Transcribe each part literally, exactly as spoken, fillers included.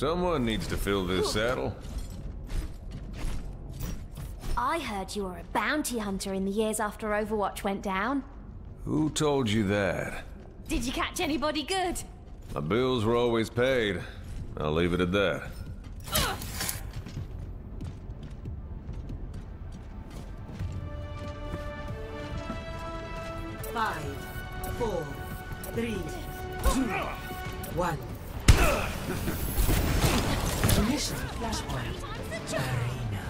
Someone needs to fill this saddle. I heard you were a bounty hunter in the years after Overwatch went down. Who told you that? Did you catch anybody good? My bills were always paid. I'll leave it at that. Five, four, three, two, one. Initial flashpoint. Arena.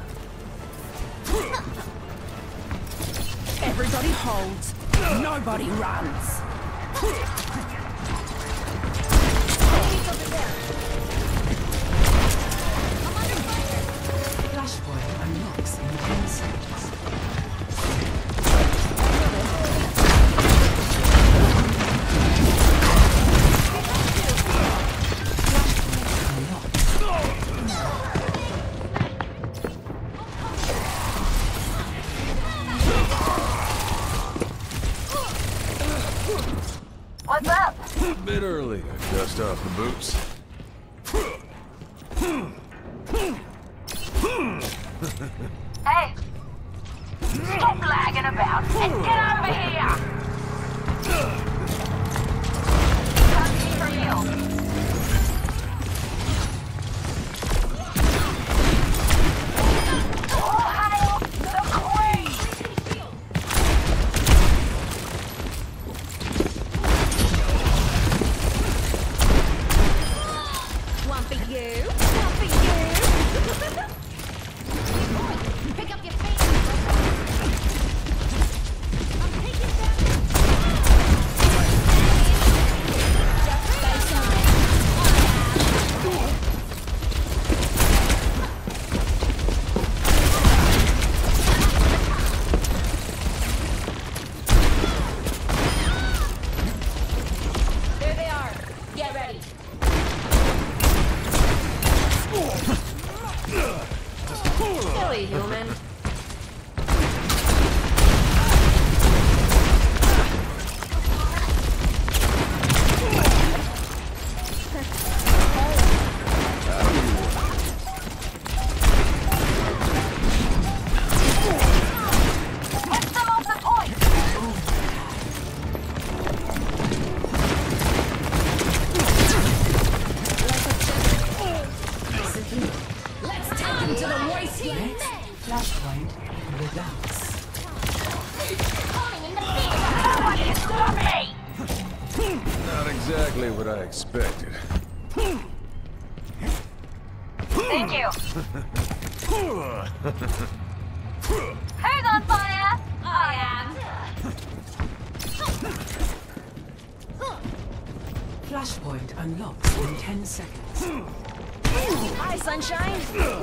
Everybody holds. Nobody runs. Flashpoint unlocks in ten seconds. What's up? A bit early to dust off the boots. Hey! Stop lagging about and get over here! Coming for you. Oh, hail the queen! One for you, one for you. Pick up your feet. I'm taking them. Just stay silent. There they are. Get ready. Silly human. Hit them off the point. Let's take them to the wasteland. Flashpoint redux. Nobody can stop me! Not exactly what I expected. Thank you. Who's on fire? I am. Flashpoint unlocks in ten seconds. Hi, sunshine.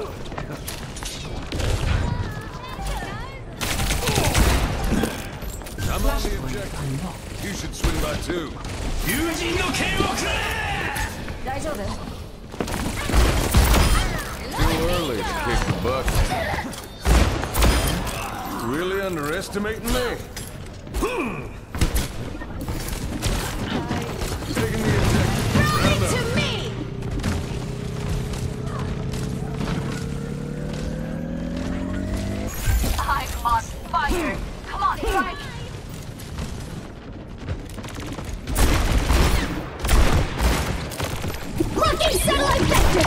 I'm on the Flashpoint objective. unlocked. You should swing by too. Daijoubu. Too early to kick the bucket. Really underestimating me? Taking the objective. Round up. To me! I'm on fire. Come on, strike. Looking satellite vector!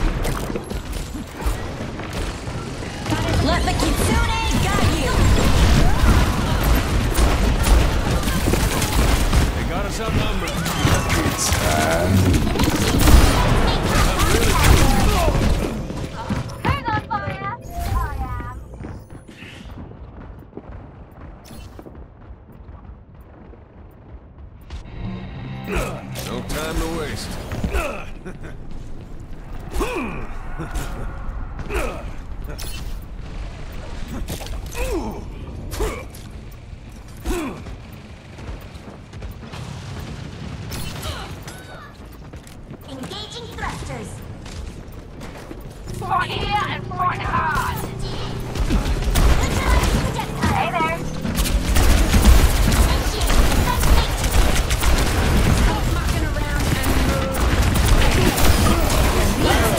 Let the Kitsune guide you! They got us outnumbered. Who's on fire? I am. No time to waste. Engaging thrusters. Fight here and fight hard. Hey there. Stop mucking around and move.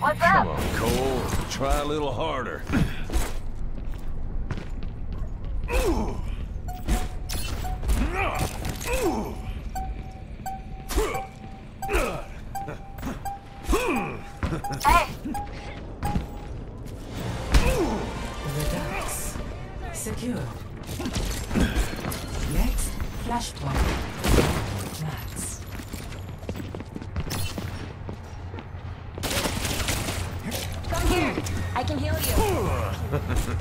What's Come up? on, Cole. Try a little harder. Hey! Redux. Secure. Next, flashpoint. Mats. Come here! I can heal you.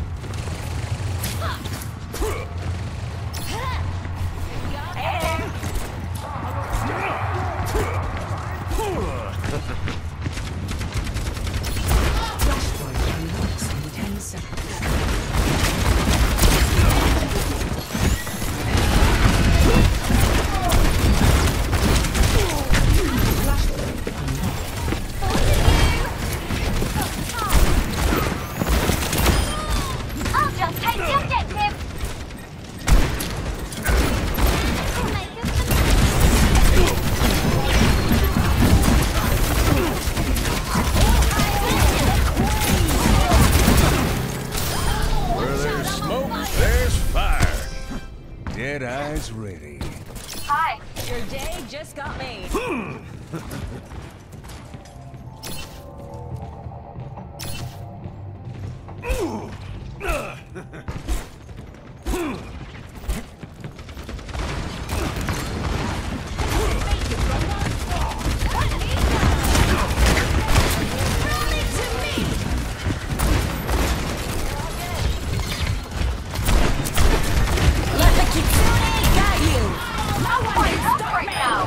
Flashpoint unlocks in ten seconds. I'll just take the objective! Where there's smoke, there's fire. Dead eyes ready. Hi. Your day just got made. Let the Kitsune got you! No one can stop right now!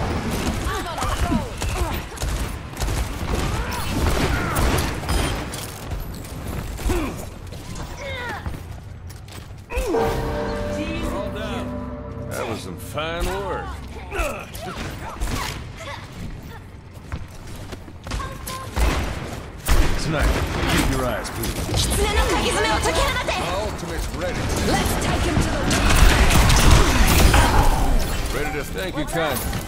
All down. That was some fine work. Sniper, keep your eyes peeled. 狐の鍵爪を解き放て Ultimate's ready. Let's take him to the Ready to thank you kindly.